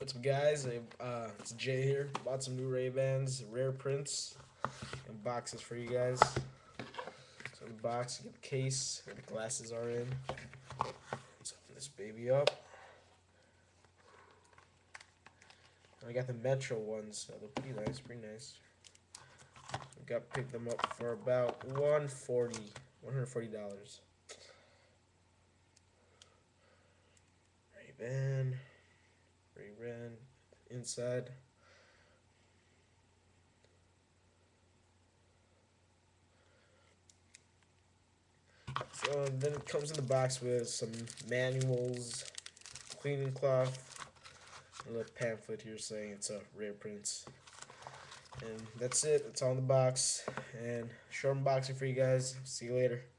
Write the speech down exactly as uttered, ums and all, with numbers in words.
What's up, guys? Uh, it's Jay here. Bought some new Ray-Bans, rare prints, and boxes for you guys. So in the box, you get the case where the glasses are in. Let's open this baby up. I got the Metro ones. So they're pretty nice, pretty nice. We got picked them up for about one forty, one hundred forty dollars. Ray-Ban, Ray-Ban, inside. So then it comes in the box with some manuals, cleaning cloth, a little pamphlet here saying it's a rare prints. And that's it. It's on the box. And short unboxing for you guys. See you later.